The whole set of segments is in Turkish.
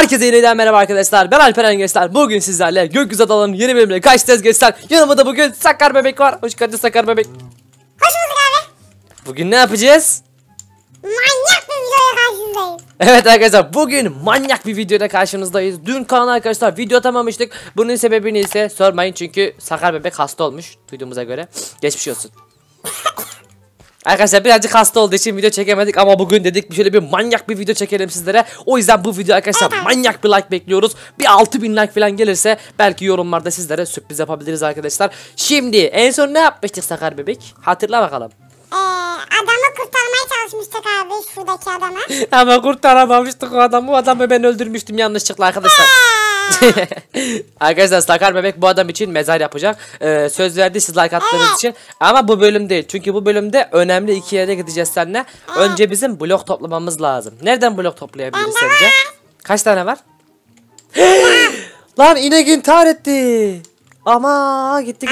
Herkese yeniden merhaba arkadaşlar. Ben Alperen Gençler. Bugün sizlerle Gökyüzü Adaları'nın yeni bölümüne karşınızdayız gençler. Yanımda bugün Sakar Bebek var. Hoş geldin Sakar Bebek. Hoş bulduk abi. Bugün ne yapacağız? Manyak bir videoya karşınızdayız. Evet arkadaşlar, bugün manyak bir videoda karşınızdayız. Dün kanal arkadaşlar video atamamıştık. Bunun sebebini ise sormayın, çünkü Sakar Bebek hasta olmuş duyduğumuza göre. Geçmiş olsun. Arkadaşlar birazcık hasta olduğu için video çekemedik ama bugün dedik şöyle bir manyak bir video çekelim sizlere. O yüzden bu video arkadaşlar manyak bir like bekliyoruz. Bir 6000 like falan gelirse belki yorumlarda sizlere sürpriz yapabiliriz arkadaşlar. Şimdi en son ne yapmıştık Sakar Bebek? Hatırla bakalım. Adamı kurtarmaya çalışmıştık abi, şuradaki adamı. Ama kurtaramamıştık o adamı. O adamı ben öldürmüştüm yanlışlıkla arkadaşlar. Arkadaşlar Sakar Bebek bu adam için mezar yapacak. Söz verdi siz like attığınız için. Ama bu bölüm değil. Çünkü bu bölümde önemli iki yere gideceğiz seninle. Önce bizim blok toplamamız lazım. Nereden blok toplayabiliriz sence? Kaç tane var? Lan inek intihar etti. Ama gitti.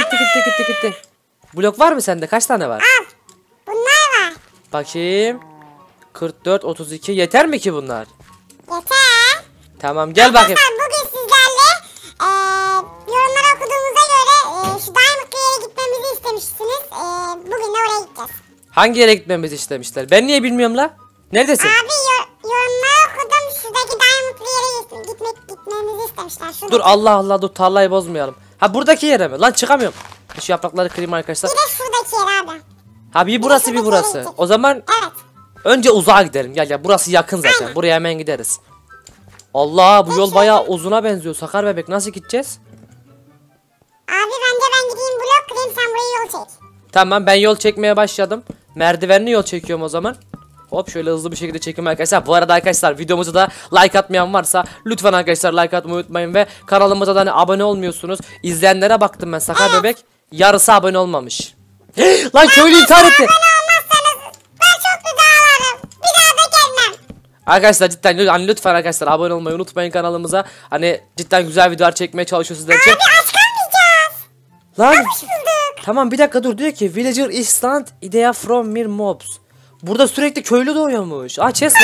Blok var mı sende? Kaç tane var? Al. Bunlar var. Bakayım. 44, 32. Yeter mi ki bunlar? Yeter. Tamam gel bakayım. Arkadaşlar bugün sizlerle yorumları okuduğumuza göre şu Diamond'lı yere gitmemizi istemiştiniz. Bugün de oraya gideceğiz. Hangi yere gitmemizi istemişler? Ben niye bilmiyorum la? Neredesin? Abi yorumları okudum. Şuradaki Diamond'lı yere gitmemizi istemişler. Şuradaki. Dur Allah dur, tarlayı bozmayalım. Ha buradaki yere mi? Lan çıkamıyorum. Şu yaprakları kırayım arkadaşlar. Bir de şuradaki yer abi. Ha bir burası bir burası. O zaman Evet. önce uzağa gidelim. Gel burası yakın zaten. Aynen. Buraya hemen gideriz. Allah, bu yol bayağı uzuna benziyor. Sakar Bebek nasıl gideceğiz? Abi bence ben gideyim blok kırayım, sen buraya yol çek. Tamam, ben yol çekmeye başladım. Merdivenli yol çekiyorum o zaman. Hop şöyle hızlı bir şekilde çekiyorum arkadaşlar. Bu arada arkadaşlar videomuza da like atmayan varsa lütfen arkadaşlar like atmayı unutmayın ve kanalımıza da hani abone olmuyorsunuz. İzleyenlere baktım ben Sakar Bebek. Yarısı abone olmamış. Lan köylü intihar etti. Olmazsanız ben çok güzel ağlarım. Bir daha da gelmem. Arkadaşlar cidden hani lütfen arkadaşlar abone olmayı unutmayın kanalımıza. Hani cidden güzel videolar çekmeye çalışıyoruz sizler için. Abi aç kalmayacağız. Lan Hoş bulduk. tamam bir dakika dur, diyor ki villager instant idea from mere mobs. Burada sürekli köylü doğuyormuş. Aa chest var.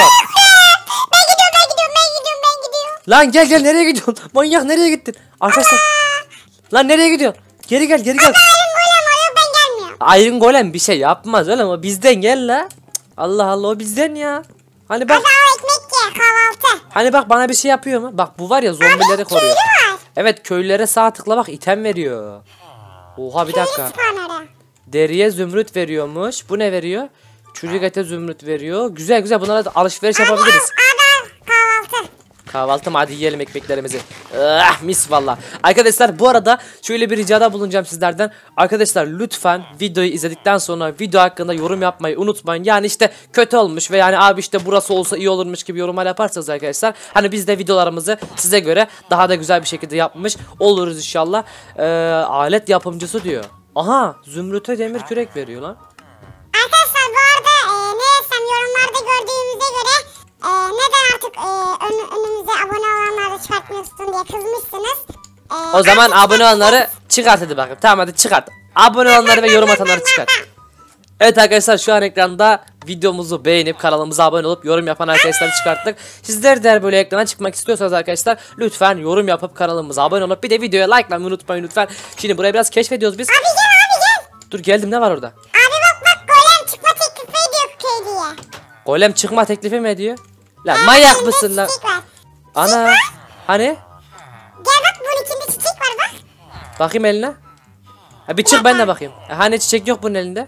Ben gidiyorum. Lan gel nereye gidiyorsun? Manyak nereye gittin? Arkadaşlar. Lan nereye gidiyorsun? Geri gel. Iron Golem arıyor, ben gelmiyorum. Iron Golem bir şey yapmaz oğlum, o bizden gel la. Cık, Allah o bizden ya. Hani bak. Hadi al ekmek ye, kahvaltı. Hani bak bana bir şey yapıyor mu? Bak bu var ya, zombileri koruyor. Köylü var. Evet, köylülere sağ tıkla bak, item veriyor. Oha bir dakika. Spawnları. Deriye zümrüt veriyormuş. Bu ne veriyor? Çürük ete zümrüt veriyor. Güzel bunlara da alışveriş yapabiliriz. Abi kahvaltı. Kahvaltı mı? Hadi yiyelim ekmeklerimizi. Mis valla. Arkadaşlar bu arada şöyle bir ricada bulunacağım sizlerden. Arkadaşlar lütfen videoyu izledikten sonra video hakkında yorum yapmayı unutmayın. Yani işte kötü olmuş ve yani abi işte burası olsa iyi olurmuş gibi yorumlar yaparsanız arkadaşlar, hani biz de videolarımızı size göre daha da güzel bir şekilde yapmış oluruz inşallah. Alet yapımcısı diyor. Aha, zümrüte demir kürek veriyor lan. Arkadaşlar bu arada ne desem, yorumlarda gördüğümüze göre neden artık önümüze abone olanları çıkartmıyorsun diye kızmışsınız. O zaman abone olanları çıkart hadi bakayım. Tamam hadi çıkart. Abone olanları ve yorum atanları çıkart. Evet arkadaşlar, şu an ekranda videomuzu beğenip kanalımıza abone olup yorum yapan arkadaşları çıkarttık. Sizler de eğer böyle ekrana çıkmak istiyorsanız arkadaşlar lütfen yorum yapıp kanalımıza abone olup bir de videoya likelamayı unutmayın lütfen. Şimdi buraya biraz keşfediyoruz biz. Abi gel. Dur geldim, ne var orada? Abi bak golem çıkma teklifi ediyor köylüye. Golem çıkma teklifi mi ediyor? Lan manyak mısın lan? Çiçek var. Ana hani? Gel bak, bunun içinde çiçek var bak. Bakayım eline. Ha bir çık ben de bakayım. Hani çiçek yok bunun elinde?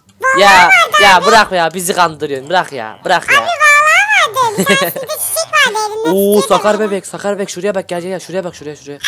Ya bırak ya, bizi kandırıyorsun. Bırak ya. Abi vallahi vardı. Bir tanesinde çiçek vardı elinde. Oo çiçek Sakar vardı. Bebek şuraya bak, gel şuraya bak şuraya. Yok.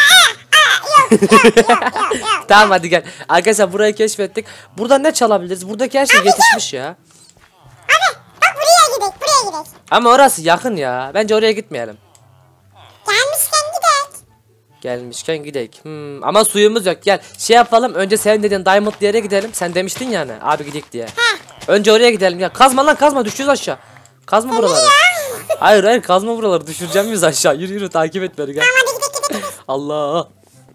Tamam hadi gel. Arkadaşlar burayı keşfettik. Burada ne çalabiliriz? Buradaki her şey yetişmiş ya. Abi bak, buraya gidelim. Ama orası yakın ya. Bence oraya gitmeyelim. Gelmişken gidelim. Gelmişken gidelim. Ama suyumuz yok. Gel şey yapalım. Önce senin dediğin Diamond yere gidelim. Sen demiştin yani abi gidik diye. Önce oraya gidelim ya. Kazma lan kazma, düşeceğiz aşağı. Kazma buraları. Hayır kazma buraları, düşüreceğim biz aşağı. Yürü takip et beni gel. Hadi gidelim. Allah.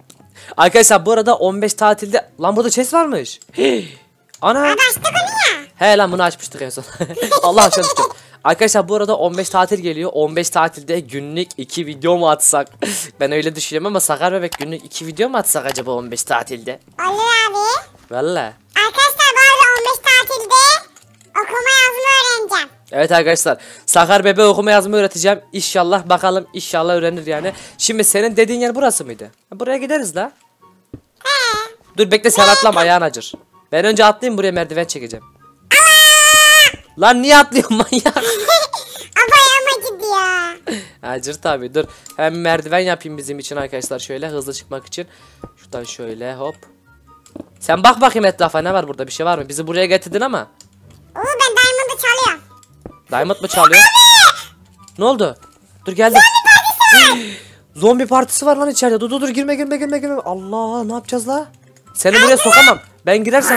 Arkadaşlar bu arada 15 tatilde lan burada chest varmış. Ana. Abi açtık onu ya. He lan bunu açmıştık en son. Allah aşkına düştüm. Arkadaşlar bu arada 15 tatil geliyor. 15 tatilde günlük 2 video mu atsak? Ben öyle düşünüyorum ama Sakar Bebek günlük 2 video mu atsak acaba 15 tatilde? Olur abi. Valla. Arkadaşlar bu arada 15 tatilde okuma yazma öğreneceğim. Evet arkadaşlar Sakar Bebek okuma yazma öğreteceğim. İnşallah bakalım inşallah öğrenir yani. Şimdi senin dediğin yer burası mıydı? Buraya gideriz la. He. Dur bekle sen atlama ayağın acır. Ben önce atlayayım buraya merdiven çekeceğim. Lan niye atlıyorsun manyak? Abayama gidiyor. Acır tabi dur. Hem merdiven yapayım bizim için arkadaşlar şöyle hızlı çıkmak için. Şuradan şöyle hop. Sen bak bakayım etrafa ne var burada bir şey var mı? Bizi buraya getirdin ama. Oo ben Diamond'ı çalıyorum. Diamond mı çalıyor? Ne oldu? Dur geldim. Zombi partisi var lan içeride. Dur girme. Allah ne yapacağız la? Seni buraya sokamam. Ben girersem.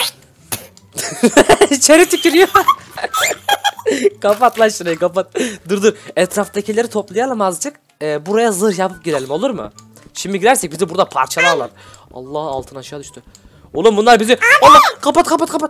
İçeri tükürüyor. Kapat lan şurayı kapat. Dur etraftakileri toplayalım azıcık. Buraya zırh yapıp girelim olur mu? Şimdi girersek bizi burada parçalarlar. Allah altın aşağı düştü. Oğlum bunlar bizi. Allah kapat.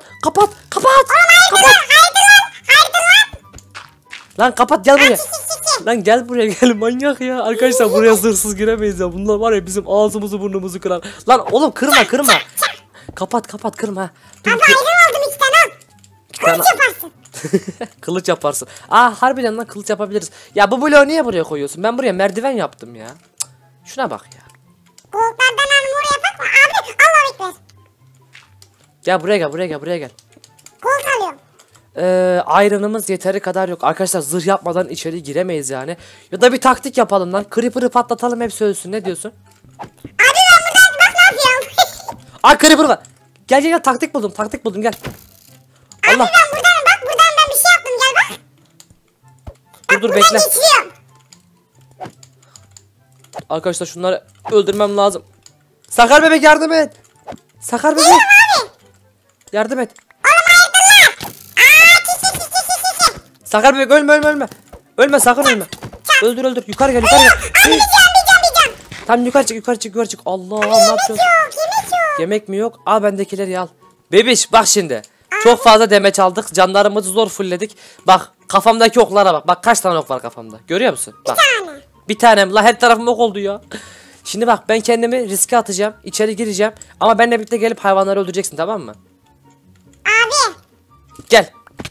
Lan kapat gel buraya. Lan gel buraya gel manyak ya. Arkadaşlar buraya zırhsız giremeyiz ya. Bunlar var ya bizim ağzımızı burnumuzu kırar. Lan oğlum kırma. Kapat kırma. Dur, Abi ayrım aldım 2 tane al. Kılıç yaparsın. Kılıç yaparsın. Harbiden lan kılıç yapabiliriz. Ya bu bloğu niye buraya koyuyorsun? Ben buraya merdiven yaptım ya. Cık, şuna bak ya. Goldlardan armor yapak mı? Abi Allah bekler. Gel buraya gel. Gold alıyorum. Iron'ımız yeteri kadar yok. Arkadaşlar zırh yapmadan içeri giremeyiz yani. Ya da bir taktik yapalım lan. Creeper'ı patlatalım hepsi ölsün. Ne diyorsun? Abi ben buradan bak ne yapıyorum. Creeper var. Gel taktik buldum gel. Abi Allah. ben buradan ben bir şey yaptım gel bak. Dur Buradan bekle. geçiriyorum. Arkadaşlar şunları öldürmem lazım. Sakar Bebek yardım et. Sakar Bebek. Abi. Yardım et. Oğlum hayırdır lan. Sakar Bebek ölme. Ölme sakın ölme. Öldür. Yukarı gel. Bir can. Tam yukarı çık. Allah ne yapıyorsun? Yok yemek yok. Yemek mi yok? Bendekileri al. Bebiş bak şimdi. Çok fazla demeç aldık. Canlarımızı zor fullledik. Bak kafamdaki oklara bak. Bak kaç tane ok var kafamda. Görüyor musun? Bak. Tane. Bir tanem. La her tarafım ok oldu ya. Şimdi bak ben kendimi riske atacağım. İçeri gireceğim. Ama benimle birlikte gelip hayvanları öldüreceksin tamam mı? Abi. Gel.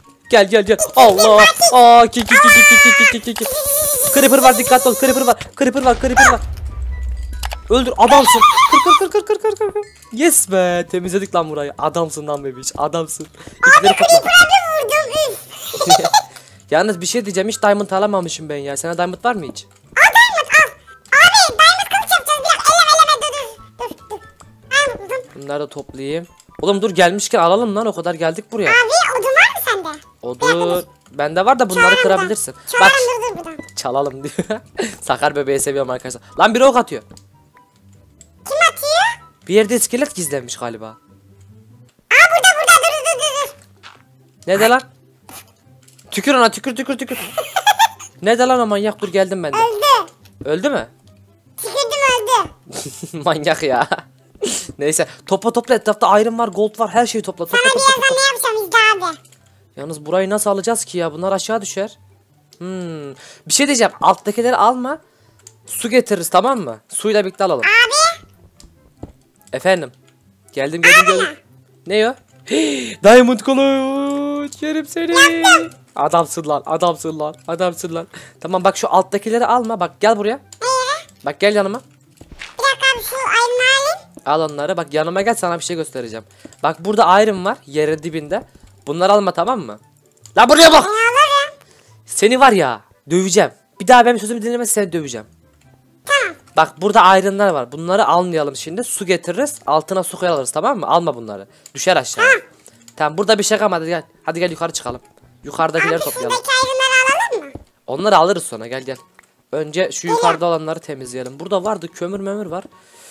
Allah. Ki. Creeper var dikkatli ol. Creeper var. Öldür adamsın. Kır. Yes be temizledik lan burayı. Adamsın lan bebiş. Adamsın. İpleri topla. Abi vurdum üf. Yalnız bir şey diyeceğim hiç diamond alamamışım ben ya. Sana diamond var mı hiç? Al diamond al. Abi diamond kılıç yapacağız biraz. Elleme dur. Al buldum. Bunları da toplayayım. Oğlum dur gelmişken alalım lan o kadar geldik buraya. Abi odun var mı sende? Odur. Bende var da bunları Çalalım kırabilirsin. da. Bak Çalalım dur buradan. çalalım diyor. Sakar bebeği seviyorum arkadaşlar. Lan biri ok atıyor. Kim atıyor? Bir yerde iskelet gizlenmiş galiba. Aa burada dur. Ne de lan? Tükür ona tükür. Ne de lan o manyak dur geldim ben de. Öldü. Öldü mü? Tükürdüm öldü. Manyak ya. Neyse topla etrafta iron var gold var her şeyi topla. Sana birazdan ne yapacağım İzle abi. Yalnız burayı nasıl alacağız ki ya bunlar aşağı düşer. Bir şey diyeceğim alttakileri alma. Su getiririz tamam mı? Suyla birlikte alalım. Abi. Efendim. Geldim. Ne o? Diamond kılıç. Yerim seni. Adamsın lan. Tamam bak şu alttakileri alma. Bak gel buraya. Bak gel yanıma. Bir dakika abi şu ayrımı alayım. Al onları. Bak yanıma gel sana bir şey göstereceğim. Bak burada iron var. Yerin dibinde. Bunları alma tamam mı? La buraya bak. Ben alırım. Seni var ya döveceğim. Bir daha benim sözümü dinlemezsen seni döveceğim. Tamam. Bak burada iron'lar var. Bunları almayalım şimdi. Su getiririz. Altına su koyarız tamam mı? Alma bunları. Düşer aşağı. Tamam burada bir şey kalmadı gel. Hadi gel yukarı çıkalım. Yukarıdakileri Abi toplayalım. şuradaki ayrımları alalım mı? Onları alırız sonra gel. Önce şu yukarıda olanları temizleyelim. Burada vardı kömür var.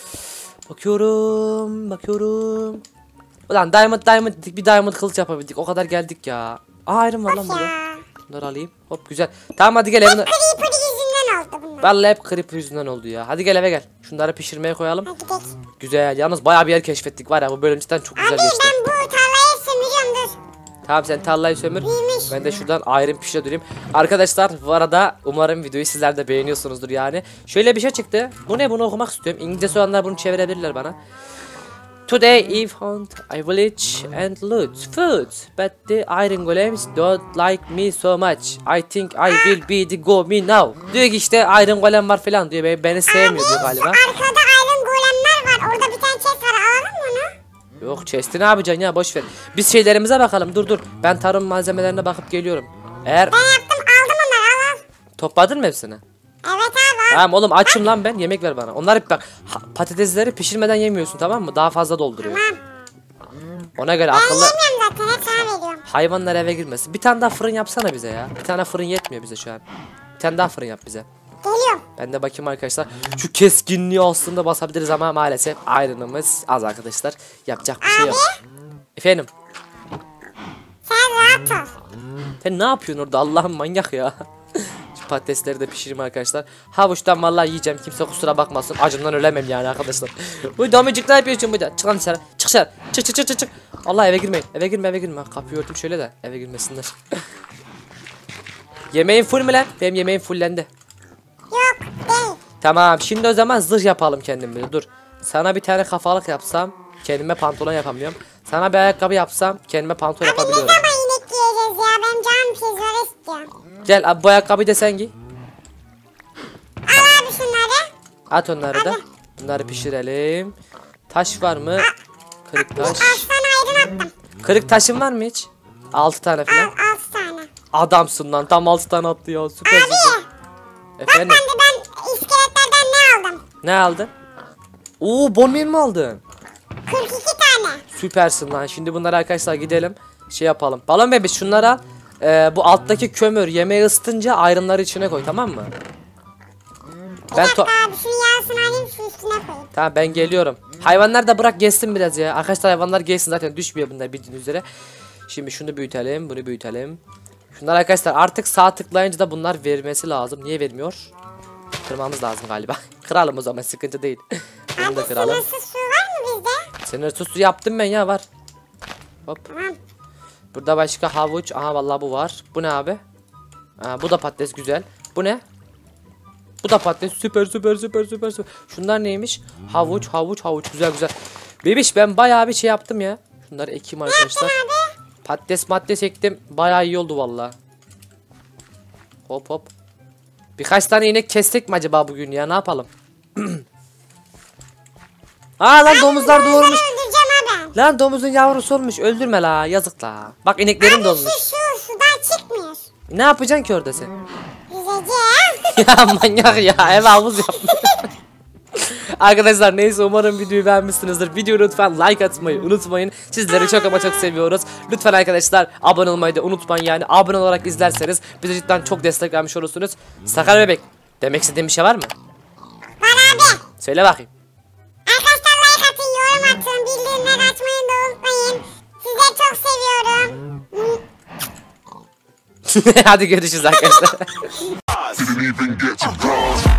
Bakıyorum. Ulan diamond dedik bir diamond kılıç yapabildik. O kadar geldik ya. Iron var lan burada. Ya. Bunları alayım. Hop güzel. Tamam hadi gel evine. Creeper yüzünden oldu bunlar. Vallahi hep creeper yüzünden oldu ya. Hadi gel eve gel. Şunları pişirmeye koyalım. Hadi gidelim. Güzel. Yalnız bayağı bir yer keşfettik var ya. Bu bölüm cidden çok güzel Abi geçti. ben bu tarlayı sömürüyorum dur. Tamam sen tarlayı sömür. Büyümüş. Ben de şuradan ayrım pişire durayım. Arkadaşlar bu arada umarım videoyu sizler de beğeniyorsunuzdur yani. Şöyle bir şey çıktı. Bu ne, bunu okumak istiyorum. İngilizce olanlar bunu çevirebilirler bana. Today Eve found a village and loot food, but the iron golems don't like me so much. I think I will be the gomi now. Diyor ki işte iron golem var falan diyor. Beni sevmiyor diyor galiba. Arkada iron golemler var. Orada bir tane chest var. Alalım mı onu? Yok chest'i ne yapacaksın ya, boş ver. Biz şeylerimize bakalım. Dur. Ben tarım malzemelerine bakıp geliyorum. Eğer Ben yaptım, aldım onları, al. topladın mı hepsini? Evet abi. Tamam oğlum, açım lan ben, yemek ver bana. Onlar hep bak, patatesleri pişirmeden yemiyorsun, tamam mı? Daha fazla dolduruyor. Tamam. Ona göre Ben akıllı yemiyorum zaten, hep sana veriyorum. hayvanlar eve girmesin. Bir tane daha fırın yapsana bize ya. Bir tane fırın yetmiyor bize şu an. Bir tane daha fırın yap bize. Geliyorum. Ben de bakayım arkadaşlar. Şu keskinliği aslında basabiliriz ama maalesef iron'ımız az arkadaşlar. Yapacak bir şey yok. Efendim? Sen rahat ol. Sen ne yapıyorsun orada, Allah'ım manyak ya. Şu patatesleri de pişireyim arkadaşlar. Havuçtan vallahi yiyeceğim, kimse kusura bakmasın. Acımdan ölemem yani arkadaşlar. Bu damıcık ne yapıyorsun burada? Çık lan dışarı. Çık dışarı. Çık. Allah, eve girmeyin. Eve girme. Kapıyı örtüm şöyle de eve girmesinler. Yemeğin full mü lan? Benim yemeğim fullendi. Yok değil. Tamam, şimdi o zaman zırh yapalım kendimize. Dur. Sana bir tane kafalık yapsam kendime pantolon yapamıyorum. Sana bir ayakkabı yapsam kendime pantolon Abi ne yapabiliyorum. zaman inek yiyeceğiz ya? Benim canım pizza istiyorum. Gel abi, bu ayakkabıyı da sen giy. Al abi şunları. At onları da. Bunları pişirelim. Taş var mı? Kırık taş. 6 tane ayrın attım. Kırık taşın var mı hiç? 6 tane Al falan. 6 tane. Adamsın lan, tam 6 tane attı ya, süpersin. Abi. Efendim, Ben iskeletlerden ne aldım? ne aldın? Oo, bonmin mi aldın? 42 tane. Süpersin lan. Şimdi bunları arkadaşlar gidelim şey yapalım. Balon bebiş, şunları al. Bu alttaki kömür yemeği ısıtınca ayrımları içine koy, tamam mı? Bir Ben dakika abi, şunu yağsın alayım, şu üstüne koyayım. Tamam, ben geliyorum. Hayvanlar da bırak gezsin biraz ya. Arkadaşlar hayvanlar gezsin, zaten düşmüyor bunlar bildiğiniz üzere. Şimdi şunu büyütelim, bunu büyütelim. Şunlar arkadaşlar artık sağ tıklayınca da bunlar vermesi lazım. Niye vermiyor? Kırmamız lazım galiba. Kıralım o zaman, sıkıntı değil. Bunu Abi da kıralım. sınırsız su var mı bizde? Sınırsız su yaptım ben ya, var. Hop. Tamam. Burada başka havuç. Aha vallahi bu var. Bu ne abi? Aa, bu da patates, güzel. Bu ne? Bu da patates. Süper. Şunlar neymiş? Havuç. Güzel. Bebiş, ben bayağı bir şey yaptım ya. Şunları ekeyim arkadaşlar. Patates ektim. Bayağı iyi oldu vallahi. Hop. Birkaç tane inek kestik mi acaba bugün ya? Ne yapalım? Aa lan, domuzlar doğurmuş. Öldüreceğim abi. Lan domuzun yavrusu olmuş. Öldürme la, yazık la. Bak ineklerim Abi dolmuş. şu sudan çıkmıyor. Ne yapacaksın ki orada sen? Yüzeceğim. Ya manyak ya, eve havuz yapmış. Arkadaşlar neyse, umarım videoyu beğenmişsinizdir. Videoyu lütfen like atmayı unutmayın. Sizleri çok ama çok seviyoruz. Lütfen arkadaşlar abone olmayı da unutmayın yani. Abone olarak izlerseniz bize cidden çok destek vermiş olursunuz. Sakar bebek, demek istediğin bir şey var mı? Var abi. Söyle bakayım. Arkadaşlar like atın, yorum atın, bildirimleri açmayı da unutmayın. Sizleri çok seviyorum. Hadi görüşürüz arkadaşlar. Didn't even get to bronze.